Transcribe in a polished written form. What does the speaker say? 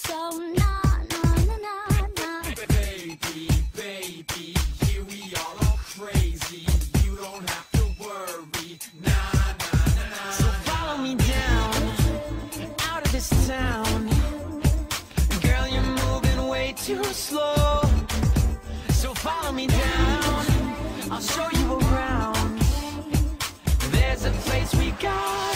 So nah, nah, nah, nah, nah. Baby, here we all crazy. You don't have to worry. Nah, nah, nah, nah. So follow me down, out of this town. Girl, you're moving way too slow. So follow me down, I'll show you around. There's a place we got